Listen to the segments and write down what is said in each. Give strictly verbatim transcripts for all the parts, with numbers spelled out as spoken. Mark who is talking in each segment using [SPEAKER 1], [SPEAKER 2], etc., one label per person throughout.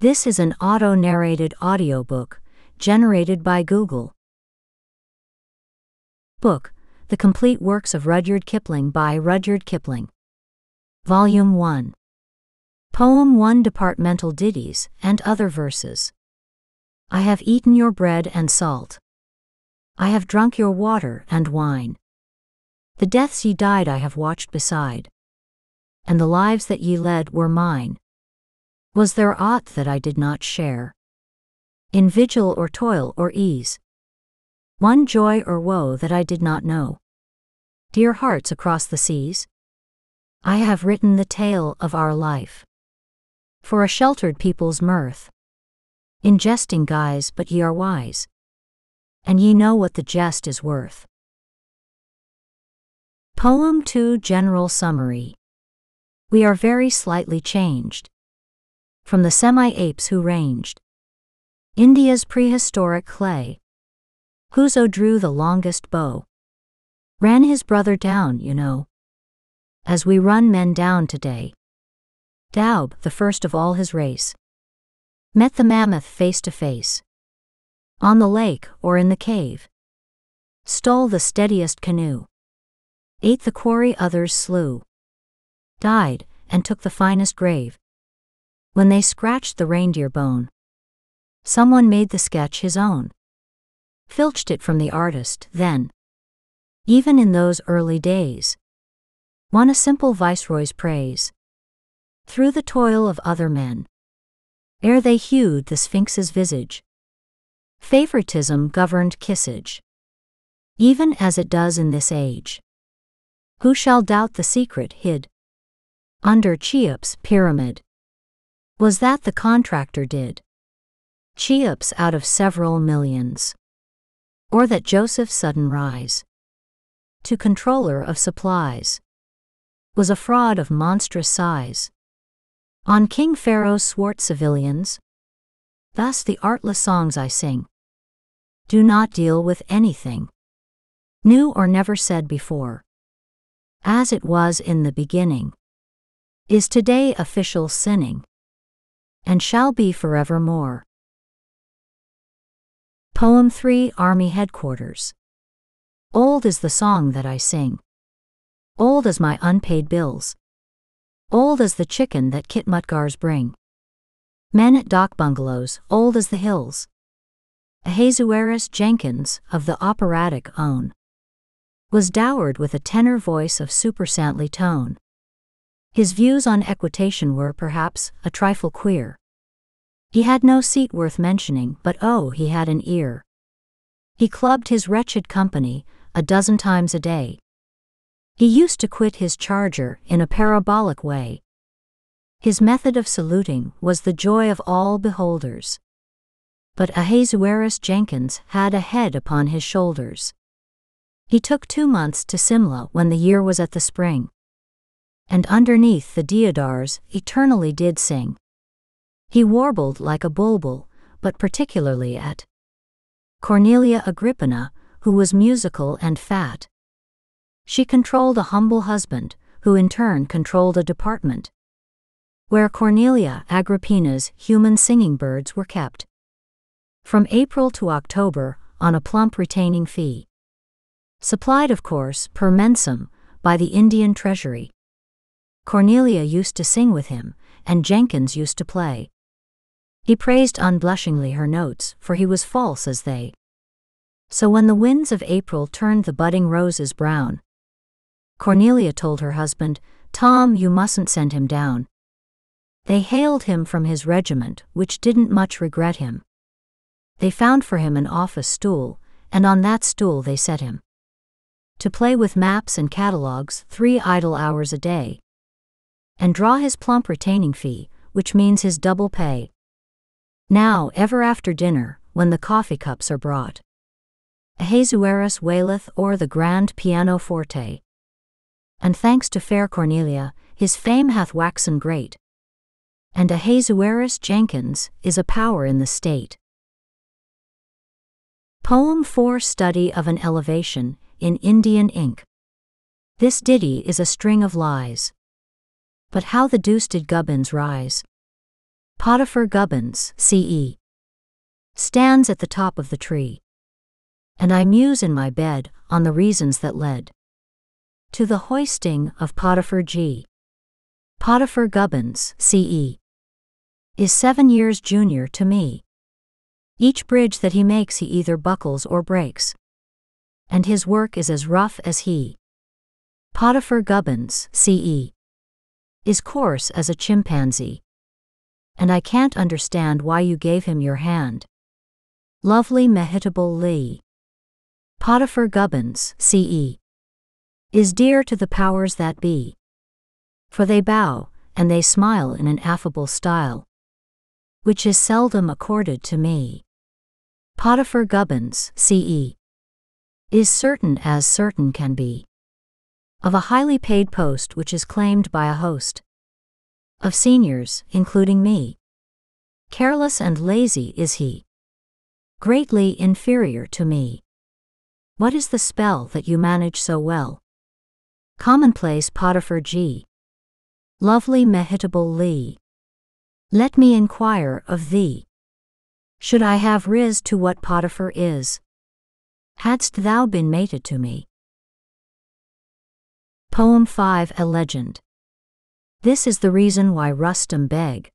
[SPEAKER 1] This is an auto-narrated audiobook, generated by Google. Book, The Complete Works of Rudyard Kipling by Rudyard Kipling. Volume one. Poem one. Departmental Ditties and Other Verses. I have eaten your bread and salt. I have drunk your water and wine. The deaths ye died I have watched beside, and the lives that ye led were mine. Was there aught that I did not share, in vigil or toil or ease? One joy or woe that I did not know? Dear hearts across the seas? I have written the tale of our life, for a sheltered people's mirth. In jesting guise, but ye are wise, and ye know what the jest is worth. Poem two. General Summary. We are very slightly changed from the semi-apes who ranged India's prehistoric clay. Whoso drew the longest bow ran his brother down, you know, as we run men down today. Daub, the first of all his race, met the mammoth face to face, on the lake or in the cave, stole the steadiest canoe, ate the quarry others slew, died, and took the finest grave. When they scratched the reindeer bone, someone made the sketch his own, filched it from the artist, then, even in those early days, won a simple viceroy's praise, through the toil of other men, ere they hewed the Sphinx's visage. Favoritism governed kissage, even as it does in this age. Who shall doubt the secret hid under Cheops' pyramid? Was that the contractor did Cheops out of several millions? Or that Joseph's sudden rise to controller of supplies was a fraud of monstrous size on King Pharaoh's swart civilians? Thus the artless songs I sing do not deal with anything new or never said before. As it was in the beginning, is today official sinning, and shall be forevermore. Poem three. Army Headquarters. Old is the song that I sing, old as my unpaid bills, old as the chicken that Kitmutgars bring. Men at dock bungalows, old as the hills. Ahasuerus Jenkins, of the operatic own, was dowered with a tenor voice of supersantly tone. His views on equitation were, perhaps, a trifle queer. He had no seat worth mentioning, but oh, he had an ear. He clubbed his wretched company a dozen times a day. He used to quit his charger in a parabolic way. His method of saluting was the joy of all beholders. But Ahasuerus Jenkins had a head upon his shoulders. He took two months to Simla when the year was at the spring, and underneath the deodars eternally did sing. He warbled like a bulbul, but particularly at Cornelia Agrippina, who was musical and fat. She controlled a humble husband, who in turn controlled a department, where Cornelia Agrippina's human singing birds were kept, from April to October, on a plump retaining fee, supplied of course per mensum by the Indian treasury. Cornelia used to sing with him, and Jenkins used to play. He praised unblushingly her notes, for he was false as they. So when the winds of April turned the budding roses brown, Cornelia told her husband, "Tom, you mustn't send him down." They hailed him from his regiment, which didn't much regret him. They found for him an office stool, and on that stool they set him to play with maps and catalogues three idle hours a day, and draw his plump retaining fee, which means his double pay. Now, ever after dinner, when the coffee cups are brought, Ahasuerus waileth o'er the grand pianoforte, and thanks to fair Cornelia, his fame hath waxen great, and Ahasuerus Jenkins is a power in the state. Poem four. Study of an Elevation, in Indian ink. This ditty is a string of lies. But how the deuce did Gubbins rise Potiphar Gubbins, C E stands at the top of the tree, and I muse in my bed on the reasons that led to the hoisting of Potiphar G. Potiphar Gubbins, C E is seven years junior to me. Each bridge that he makes he either buckles or breaks, and his work is as rough as he. Potiphar Gubbins, C E is coarse as a chimpanzee, and I can't understand why you gave him your hand. Lovely Mehitable Lee. Potiphar Gubbins, C E is dear to the powers that be, for they bow and they smile in an affable style, which is seldom accorded to me. Potiphar Gubbins, C E is certain as certain can be of a highly paid post which is claimed by a host of seniors, including me. Careless and lazy is he, greatly inferior to me. What is the spell that you manage so well? Commonplace Potiphar G. Lovely Mehitable Lee. Let me inquire of thee. Should I have riz to what Potiphar is? Hadst thou been mated to me? Poem five. A Legend. This is the reason why Rustum Beg,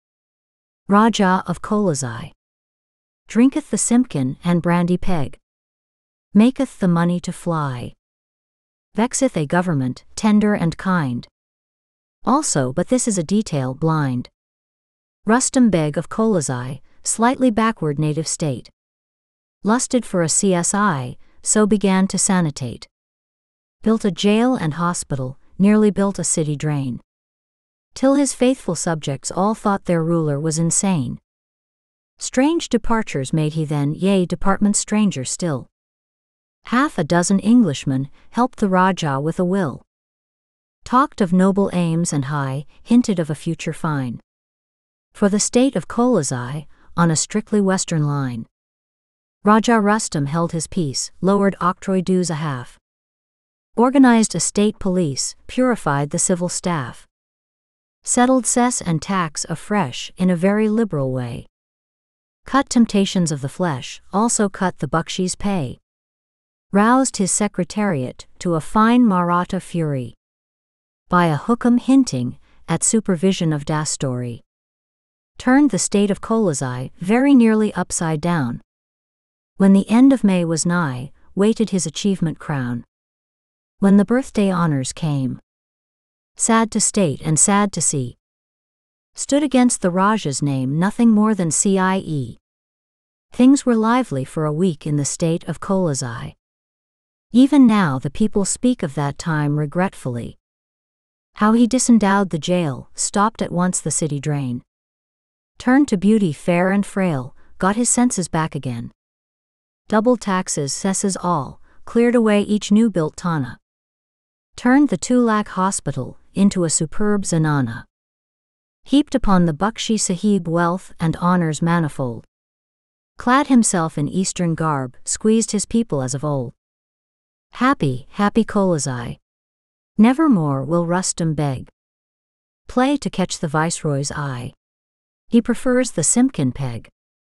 [SPEAKER 1] Raja of Kolazai, drinketh the simpkin and brandy peg, maketh the money to fly, vexeth a government tender and kind. Also, but this is a detail blind, Rustum Beg of Kolazai, slightly backward native state, lusted for a C S I, so began to sanitate, built a jail and hospital, nearly built a city drain, till his faithful subjects all thought their ruler was insane. Strange departures made he then, yea, departments stranger still. Half a dozen Englishmen helped the Raja with a will, talked of noble aims and high, hinted of a future fine, for the state of Kolazai, on a strictly western line. Raja Rustum held his peace, lowered octroi dues a half, organized a state police, purified the civil staff, settled cess and tax afresh in a very liberal way, cut temptations of the flesh, also cut the bakshi's pay, roused his secretariat to a fine Maratha fury, by a hukum hinting at supervision of Dastory, turned the state of Kolazai very nearly upside down. When the end of May was nigh, waited his achievement crown. When the birthday honors came, sad to state and sad to see, stood against the Raja's name nothing more than C I E. Things were lively for a week in the state of Kolazai. Even now the people speak of that time regretfully. How he disendowed the jail, stopped at once the city drain, turned to beauty fair and frail, got his senses back again. Double taxes, cesses all, cleared away each new-built Tana, turned the two-lakh hospital into a superb zanana, heaped upon the Bakshi Sahib wealth and honors manifold, clad himself in eastern garb, squeezed his people as of old. Happy, happy Kolazai. Nevermore will Rustum Beg play to catch the viceroy's eye. He prefers the simpkin peg.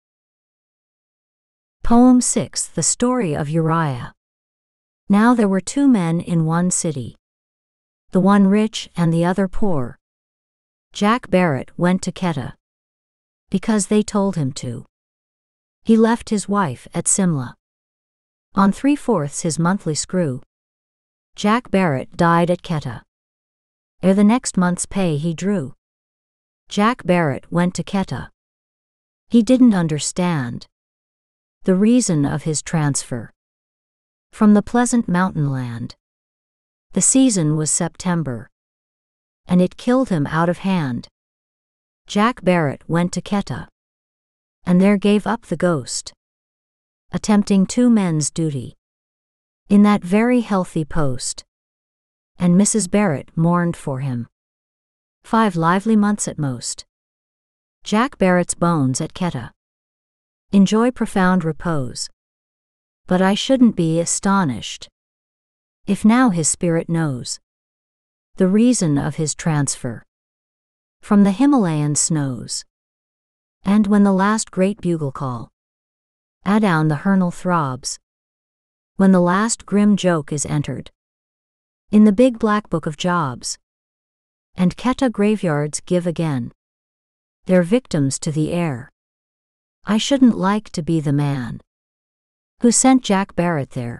[SPEAKER 1] Poem six. The Story of Uriah. Now there were two men in one city, the one rich and the other poor. Jack Barrett went to Quetta, because they told him to. He left his wife at Simla, on three-fourths his monthly screw. Jack Barrett died at Quetta, ere the next month's pay he drew. Jack Barrett went to Quetta. He didn't understand the reason of his transfer from the pleasant mountain land. The season was September, and it killed him out of hand. Jack Barrett went to Quetta, and there gave up the ghost, attempting two men's duty in that very healthy post. And Missus Barrett mourned for him five lively months at most. Jack Barrett's bones at Quetta enjoy profound repose, but I shouldn't be astonished if now his spirit knows the reason of his transfer from the Himalayan snows. And when the last great bugle call adown the hernal throbs, when the last grim joke is entered in the big black book of jobs, and Keta graveyards give again their victims to the air, I shouldn't like to be the man who sent Jack Barrett there.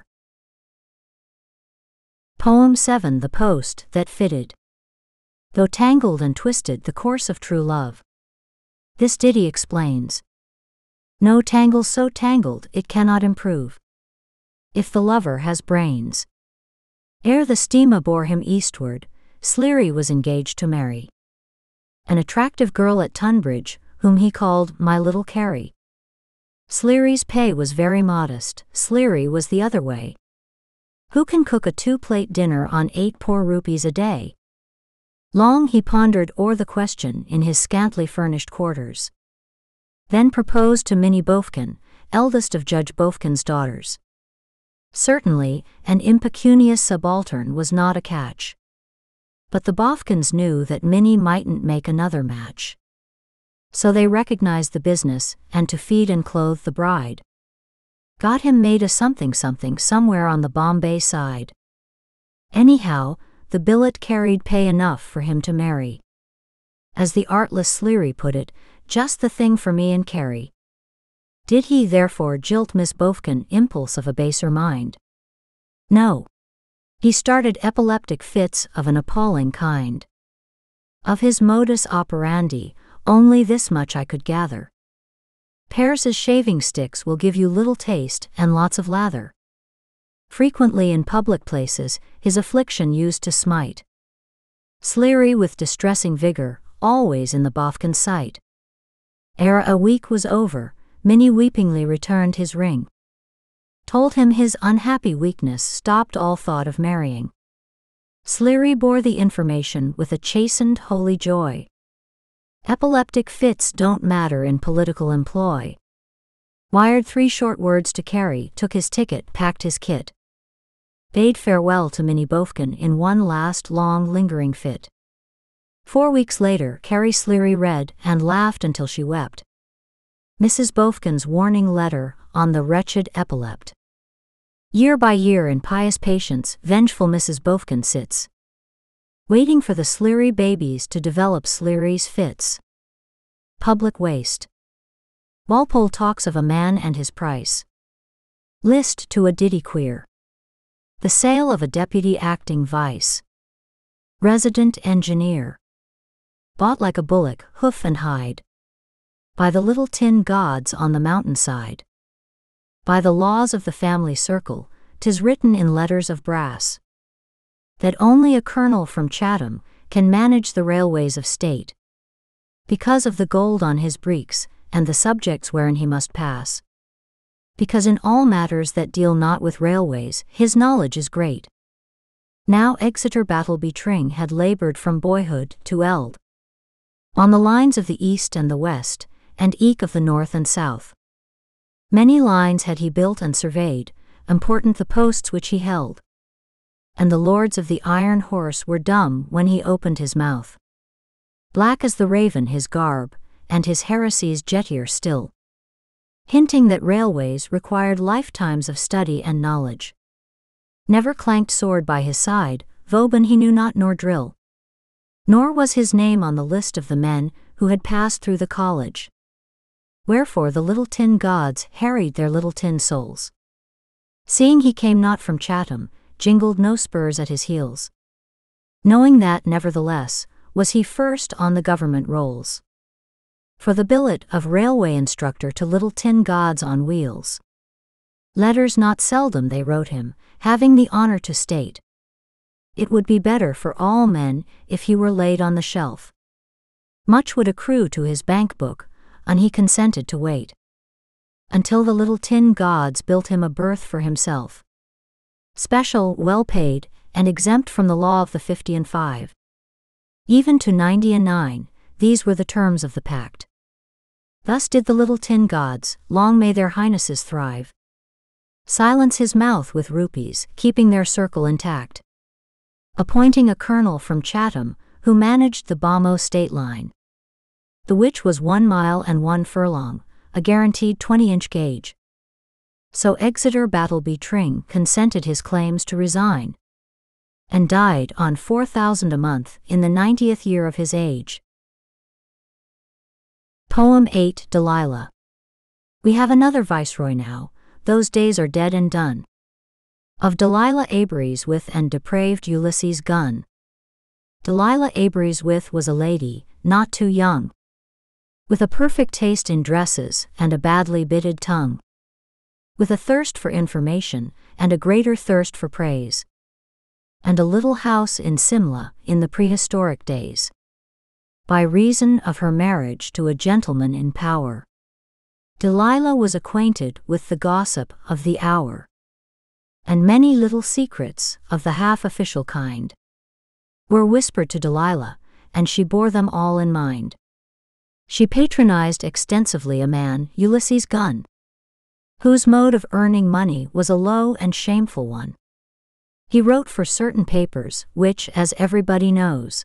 [SPEAKER 1] Poem seven. The Post That Fitted. Though tangled and twisted the course of true love, this ditty explains. No tangle so tangled it cannot improve, if the lover has brains. Ere the steamer bore him eastward, Sleary was engaged to marry an attractive girl at Tunbridge, whom he called my little Carrie. Sleary's pay was very modest, Sleary was the other way. Who can cook a two-plate dinner on eight poor rupees a day? Long he pondered o'er the question in his scantily furnished quarters. Then proposed to Minnie Bofkin, eldest of Judge Bofkin's daughters. Certainly, an impecunious subaltern was not a catch. But the Bofkins knew that Minnie mightn't make another match. So they recognized the business, and to feed and clothe the bride, got him made a something-something somewhere on the Bombay side. Anyhow, the billet carried pay enough for him to marry. As the artless Sleary put it, just the thing for me and Carrie. Did he therefore jilt Miss Bofkin, impulse of a baser mind? No. He started epileptic fits of an appalling kind. Of his modus operandi, only this much I could gather. Pears's shaving sticks will give you little taste and lots of lather. Frequently in public places, his affliction used to smite Sleary with distressing vigor, always in the Bofkin's sight. Ere a week was over, Minnie weepingly returned his ring, told him his unhappy weakness stopped all thought of marrying. Sleary bore the information with a chastened holy joy. Epileptic fits don't matter in political employ. Wired three short words to Carrie, took his ticket, packed his kit, bade farewell to Minnie Bofkin in one last long lingering fit. Four weeks later, Carrie Sleary read and laughed until she wept Missus Bofkin's warning letter on the wretched epilept. Year by year in pious patience, vengeful Missus Bofkin sits, waiting for the Sleary babies to develop Sleary's fits. Public waste. Walpole talks of a man and his price. List to a ditty queer. The sale of a deputy acting vice. Resident engineer. Bought like a bullock, hoof and hide. By the little tin gods on the mountainside. By the laws of the family circle, 'tis written in letters of brass, that only a colonel from Chatham can manage the railways of state, because of the gold on his breeks, and the subjects wherein he must pass. Because in all matters that deal not with railways, his knowledge is great. Now Exeter Battleby Tring had labored from boyhood to eld, on the lines of the east and the west, and eke of the north and south. Many lines had he built and surveyed, important the posts which he held. And the lords of the Iron Horse were dumb when he opened his mouth. Black as the raven his garb, and his heresies jettier still, hinting that railways required lifetimes of study and knowledge. Never clanked sword by his side, Vauban he knew not nor drill. Nor was his name on the list of the men who had passed through the college. Wherefore the little tin gods harried their little tin souls. Seeing he came not from Chatham, jingled no spurs at his heels. Knowing that, nevertheless, was he first on the government rolls. For the billet of railway instructor to little tin gods on wheels. Letters not seldom they wrote him, having the honor to state, it would be better for all men if he were laid on the shelf. Much would accrue to his bank book, and he consented to wait until the little tin gods built him a berth for himself. Special, well paid, and exempt from the law of the fifty and five. Even to ninety and nine, these were the terms of the pact. Thus did the little tin gods, long may their highnesses thrive, silence his mouth with rupees, keeping their circle intact. Appointing a colonel from Chatham, who managed the Bomo state line. the which was one mile and one furlong, a guaranteed twenty-inch gauge. So Exeter Battleby Tring consented his claims to resign, and died on four thousand a month in the ninetieth year of his age. Poem eight, Delilah. We have another viceroy now, those days are dead and done. Of Delilah Abery's with and depraved Ulysses Gunn. Delilah Abery's with was a lady, not too young, with a perfect taste in dresses and a badly bitted tongue, with a thirst for information and a greater thirst for praise, and a little house in Simla in the prehistoric days, by reason of her marriage to a gentleman in power. Delilah was acquainted with the gossip of the hour, and many little secrets of the half-official kind were whispered to Delilah, and she bore them all in mind. She patronized extensively a man, Ulysses Gunn, whose mode of earning money was a low and shameful one. He wrote for certain papers, which, as everybody knows,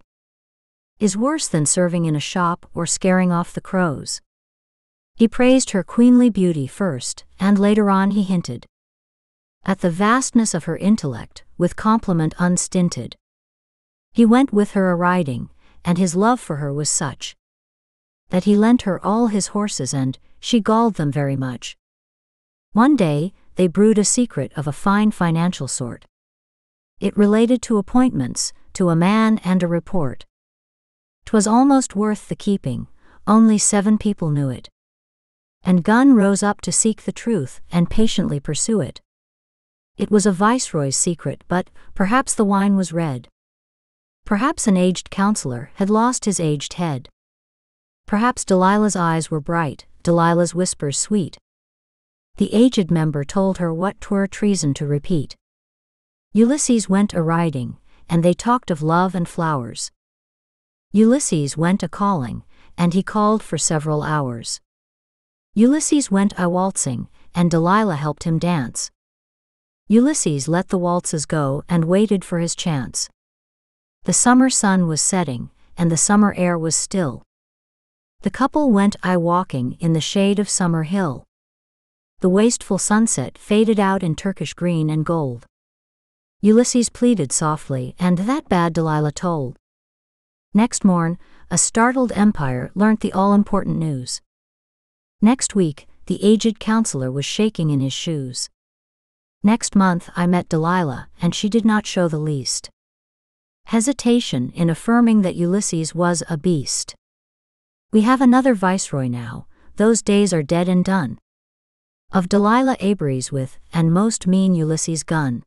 [SPEAKER 1] is worse than serving in a shop or scaring off the crows. He praised her queenly beauty first, and later on he hinted at the vastness of her intellect, with compliment unstinted. He went with her a-riding, and his love for her was such that he lent her all his horses, and she galled them very much. One day, they brewed a secret of a fine financial sort. It related to appointments, to a man and a report. 'Twas almost worth the keeping, only seven people knew it. And Gunn rose up to seek the truth and patiently pursue it. It was a viceroy's secret, but perhaps the wine was red. Perhaps an aged counselor had lost his aged head. Perhaps Delilah's eyes were bright, Delilah's whispers sweet. The aged member told her what 'twere treason to repeat. Ulysses went a-riding, and they talked of love and flowers. Ulysses went a-calling, and he called for several hours. Ulysses went a-waltzing, and Delilah helped him dance. Ulysses let the waltzes go and waited for his chance. The summer sun was setting, and the summer air was still. The couple went a-walking in the shade of Summer Hill. The wasteful sunset faded out in Turkish green and gold. Ulysses pleaded softly, and that bad Delilah told. Next morn, a startled empire learnt the all-important news. Next week, the aged counselor was shaking in his shoes. Next month I met Delilah, and she did not show the least hesitation in affirming that Ulysses was a beast. We have another viceroy now, those days are dead and done. Of Delilah Abery's with, and most mean Ulysses Gunn.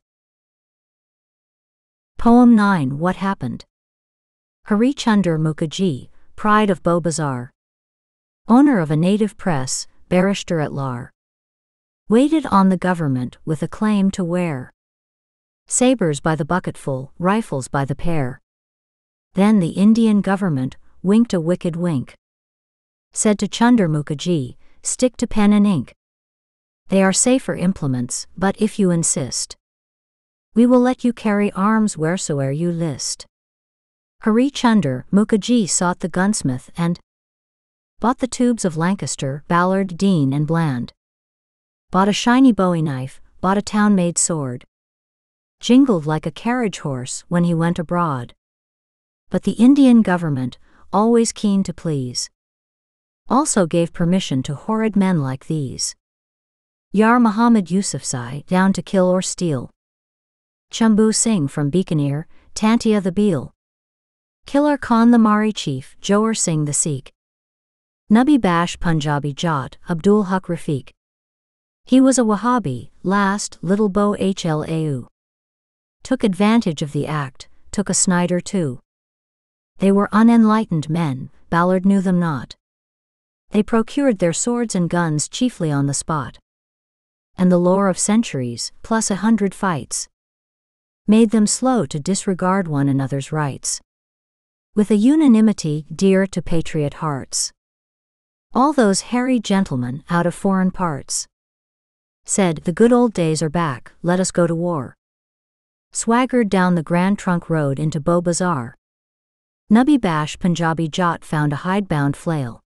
[SPEAKER 1] Poem nine, What Happened? Harichunder Mukherjee, pride of Beau Bazaar, owner of a native press, barrister at law, waited on the government with a claim to wear sabres by the bucketful, rifles by the pair. Then the Indian government winked a wicked wink, said to Chunder Mukherjee, stick to pen and ink. They are safer implements, but if you insist, we will let you carry arms wheresoe'er you list. Harichunder Mukherjee sought the gunsmith and bought the tubes of Lancaster, Ballard, Dean and Bland. Bought a shiny bowie knife, bought a town-made sword. Jingled like a carriage horse when he went abroad. But the Indian government, always keen to please, also gave permission to horrid men like these. Yar Muhammad Yusufzai, down to kill or steal. Chambu Singh from Bikaner, Tantia the Beel. Killer Khan the Mari chief, Johar Singh the Sikh. Nabi Bash Punjabi Jat, Abdul Haq Rafiq. He was a Wahhabi, last, little Beau Hlau. Took advantage of the act, took a Snyder too. They were unenlightened men, Ballard knew them not. They procured their swords and guns chiefly on the spot. And the lore of centuries, plus a hundred fights, made them slow to disregard one another's rights. With a unanimity dear to patriot hearts, all those hairy gentlemen out of foreign parts said, the good old days are back, let us go to war. Swaggered down the Grand Trunk Road into Beau Bazaar. Nabi Bash Punjabi Jat found a hidebound flail,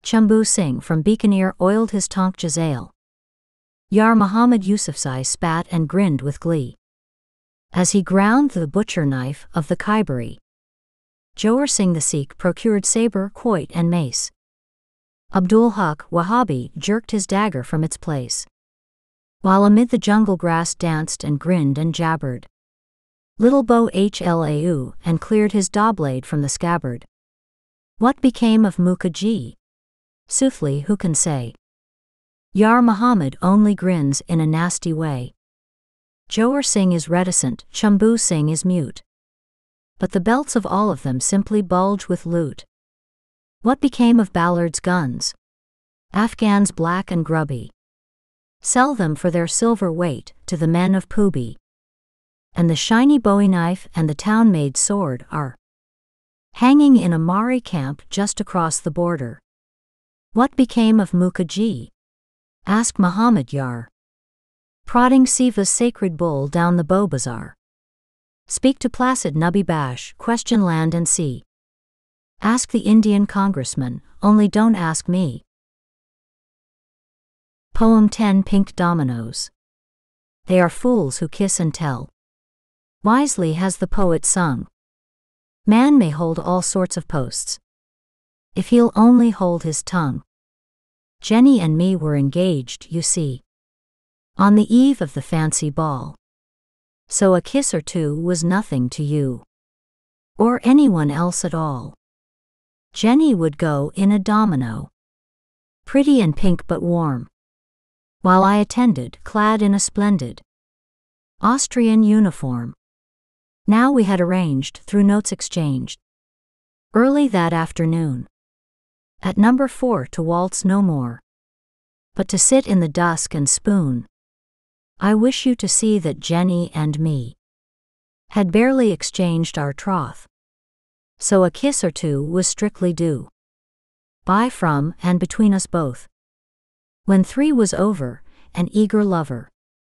[SPEAKER 1] Chambu Singh from Bikaner oiled his tonk Jazail. Yar Muhammad Yusufzai spat and grinned with glee as he ground the butcher knife of the Khyberry. Jowar Singh the Sikh procured sabre, quoit and mace. Abdul Haq Wahhabi jerked his dagger from its place, while amid the jungle grass danced and grinned and jabbered. Little Bo Hlau and cleared his daw-blade from the scabbard. What became of Mukherjee? Soothly, who can say? Yar Muhammad only grins in a nasty way. Jowar Singh is reticent, Chambu Singh is mute. But the belts of all of them simply bulge with loot. What became of Ballard's guns? Afghans black and grubby sell them for their silver weight to the men of Pooby. And the shiny Bowie knife and the town-made sword are hanging in a Mari camp just across the border. What became of Mukherjee? Ask Muhammad Yar, prodding Siva's sacred bull down the Bow Bazaar. Speak to placid Nubby Bash, question land and sea. Ask the Indian congressman, only don't ask me. Poem ten Pink Dominoes. They are fools who kiss and tell. Wisely has the poet sung. Man may hold all sorts of posts, if he'll only hold his tongue. Jenny and me were engaged, you see, on the eve of the fancy ball. So a kiss or two was nothing to you, or anyone else at all. Jenny would go in a domino, pretty and pink but warm, while I attended, clad in a splendid Austrian uniform. Now we had arranged, through notes exchanged, early that afternoon, at number four to waltz no more, but to sit in the dusk and spoon. I wish you to see that Jenny and me had barely exchanged our troth, so a kiss or two was strictly due, by, from, and between us both. When three was over, an eager lover,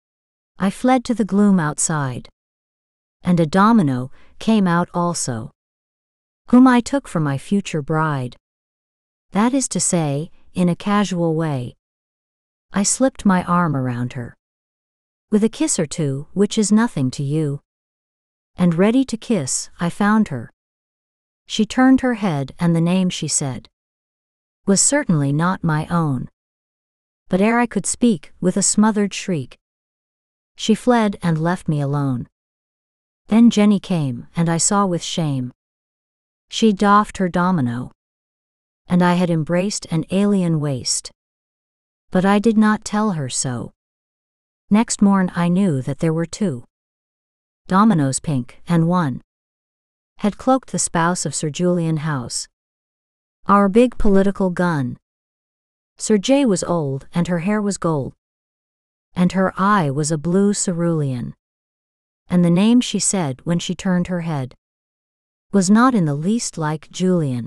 [SPEAKER 1] I fled to the gloom outside, and a domino came out also, whom I took for my future bride. That is to say, in a casual way, I slipped my arm around her, with a kiss or two, which is nothing to you. And ready to kiss, I found her. She turned her head, and the name she said was certainly not my own. But ere I could speak, with a smothered shriek, she fled and left me alone. Then Jenny came, and I saw with shame she doffed her domino, and I had embraced an alien waist. But I did not tell her so. Next morn I knew that there were two dominoes pink, and one had cloaked the spouse of Sir Julian House, our big political gun. Sir J was old, and her hair was gold, and her eye was a blue cerulean, and the name she said when she turned her head was not in the least like Julian.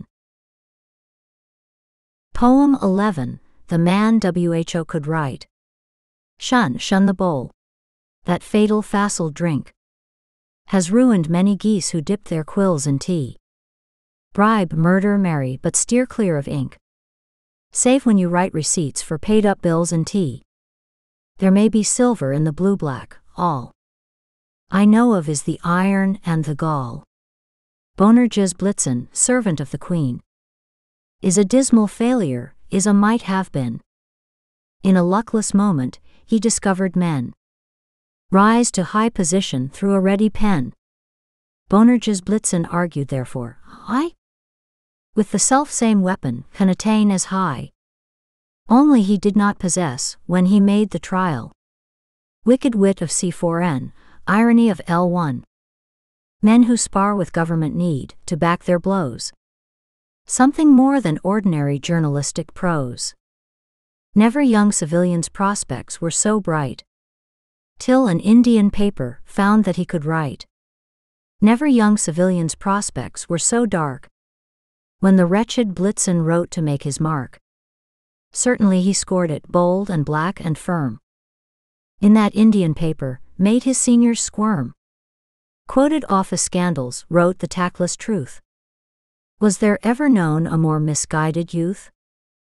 [SPEAKER 1] Poem eleven The Man Who Could Write. Shun, shun the bowl. That fatal facile drink has ruined many geese who dipped their quills in tea. Bribe, murder, marry, but steer clear of ink. Save when you write receipts for paid-up bills and tea. There may be silver in the blue-black, all I know of is the iron and the gall. Bonerges Blitzen, servant of the Queen, is a dismal failure, is a might-have-been. In a luckless moment, he discovered men rise to high position through a ready pen. Bonerges Blitzen argued therefore, I, with the self-same weapon, can attain as high. Only he did not possess, when he made the trial, wicked wit of C four N, irony of L one. Men who spar with government need, to back their blows, something more than ordinary journalistic prose. Never young civilian's prospects were so bright, till an Indian paper found that he could write. Never young civilian's prospects were so dark, when the wretched Blitzen wrote to make his mark. Certainly he scored it bold and black and firm. In that Indian paper, made his seniors squirm. Quoted office scandals, wrote the tactless truth. Was there ever known a more misguided youth?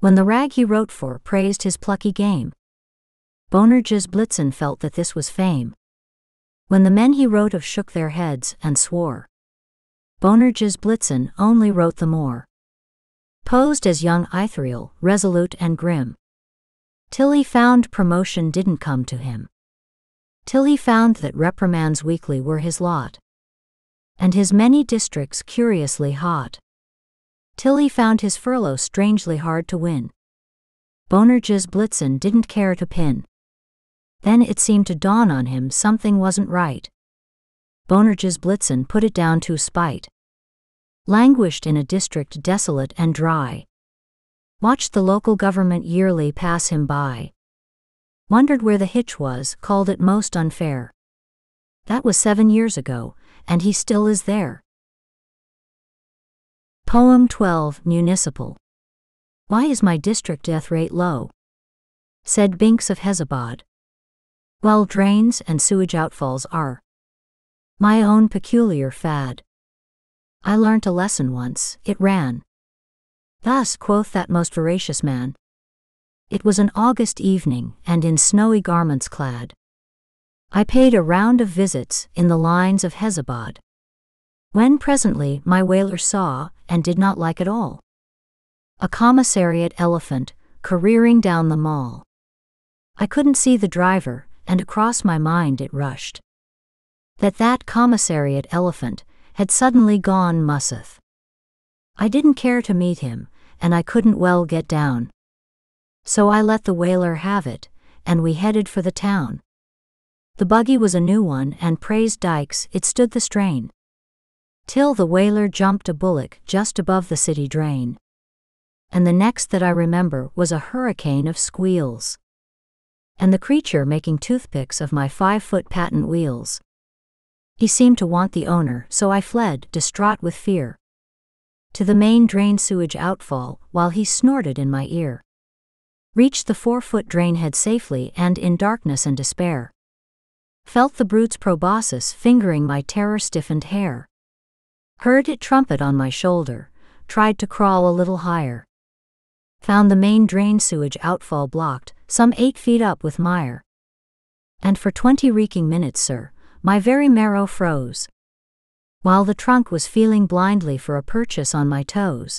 [SPEAKER 1] When the rag he wrote for praised his plucky game, Bonerges Blitzen felt that this was fame. When the men he wrote of shook their heads and swore, Bonerges Blitzen only wrote the more. Posed as young Ithriel, resolute and grim, till he found promotion didn't come to him, till he found that reprimands weekly were his lot, and his many districts curiously hot, till he found his furlough strangely hard to win. Bonerges Blitzen didn't care to pin. Then it seemed to dawn on him something wasn't right. Bonerges Blitzen put it down to spite. Languished in a district desolate and dry. Watched the local government yearly pass him by. Wondered where the hitch was, called it most unfair. That was seven years ago, and he still is there. Poem twelve, Municipal. Why is my district death rate low? Said Binks of Hezabad. Well, drains and sewage outfalls are my own peculiar fad. I learnt a lesson once, it ran thus, quoth that most veracious man. It was an August evening, and in snowy garments clad, I paid a round of visits in the lines of Hezabad, when presently my whaler saw, and did not like at all, a commissariat elephant careering down the mall. I couldn't see the driver, and across my mind it rushed that that commissariat elephant had suddenly gone musseth. I didn't care to meet him, and I couldn't well get down. So I let the whaler have it, and we headed for the town. The buggy was a new one, and praised dikes, it stood the strain, till the whaler jumped a bullock just above the city drain. And the next that I remember was a hurricane of squeals, and the creature making toothpicks of my five-foot patent wheels. He seemed to want the owner, so I fled, distraught with fear, to the main drain sewage outfall, while he snorted in my ear. Reached the four-foot drain head safely, and in darkness and despair, felt the brute's proboscis fingering my terror-stiffened hair. Heard it trumpet on my shoulder, tried to crawl a little higher. Found the main drain sewage outfall blocked, some eight feet up with mire. And for twenty reeking minutes, sir, my very marrow froze, while the trunk was feeling blindly for a purchase on my toes.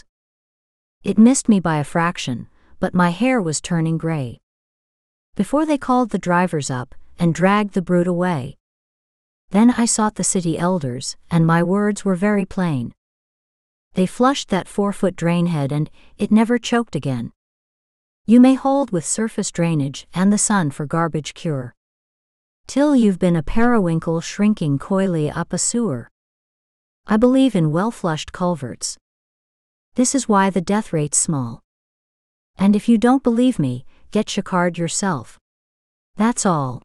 [SPEAKER 1] It missed me by a fraction, but my hair was turning gray, before they called the drivers up and dragged the brute away. Then I sought the city elders, and my words were very plain. They flushed that four-foot drain head, and it never choked again. You may hold with surface drainage and the sun for garbage cure, till you've been a periwinkle shrinking coyly up a sewer. I believe in well-flushed culverts. This is why the death rate's small. And if you don't believe me, get Chicard yourself. That's all.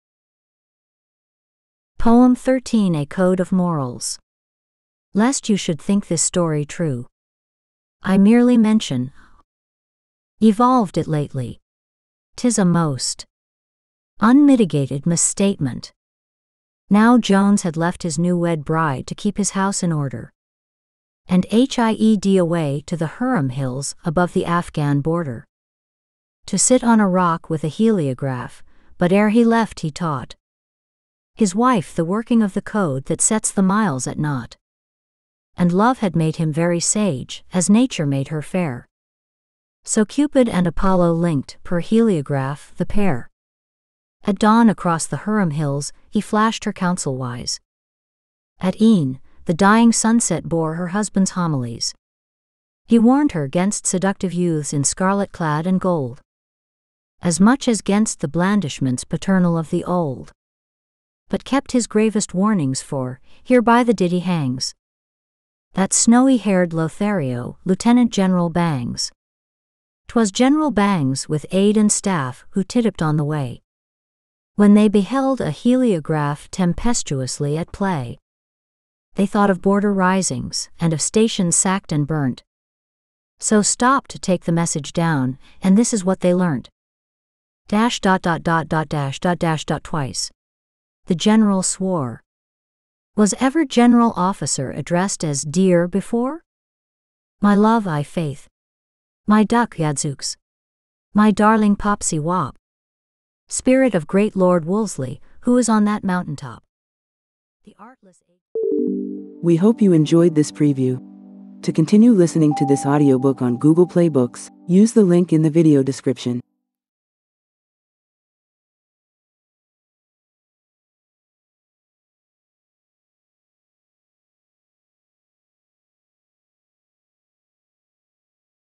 [SPEAKER 1] Poem thirteen, A Code of Morals. Lest you should think this story true, I merely mention, evolved it lately. 'Tis a most unmitigated misstatement. Now Jones had left his new-wed bride to keep his house in order, and hied away to the Huram Hills above the Afghan border, to sit on a rock with a heliograph, but ere he left he taught his wife the working of the code that sets the miles at naught. And love had made him very sage, as nature made her fair. So Cupid and Apollo linked, per heliograph, the pair. At dawn across the Huram Hills, he flashed her counsel wise. At e'en, the dying sunset bore her husband's homilies. He warned her 'gainst seductive youths in scarlet clad and gold, as much as 'gainst the blandishments paternal of the old. But kept his gravest warnings for, hereby the ditty hangs, that snowy-haired Lothario, Lieutenant General Bangs. 'Twas General Bangs with aide and staff who titiped on the way, when they beheld a heliograph tempestuously at play. They thought of border risings, and of stations sacked and burnt, so stopped to take the message down, and this is what they learnt. Dash dot dot dot dot dash dot dash dot twice. The general swore. Was ever general officer addressed as dear before? My love, I faith, My duck Yadzooks. My darling Popsy Wop. Spirit of great Lord Wolseley, who is on that mountain top. The artless.
[SPEAKER 2] We hope you enjoyed this preview. To continue listening to this audiobook on Google Play Books, use the link in the video description.